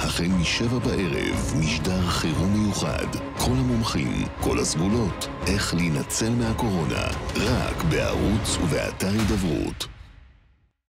החל משבע בערב, משדר חירום מיוחד. כל המומחים, כל הסגולות, איך להינצל מהקורונה, רק בערוץ ובאתר הידברות.